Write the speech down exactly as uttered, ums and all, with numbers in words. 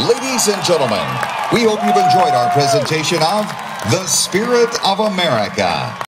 Ladies and gentlemen, we hope you've enjoyed our presentation of The Spirit of America.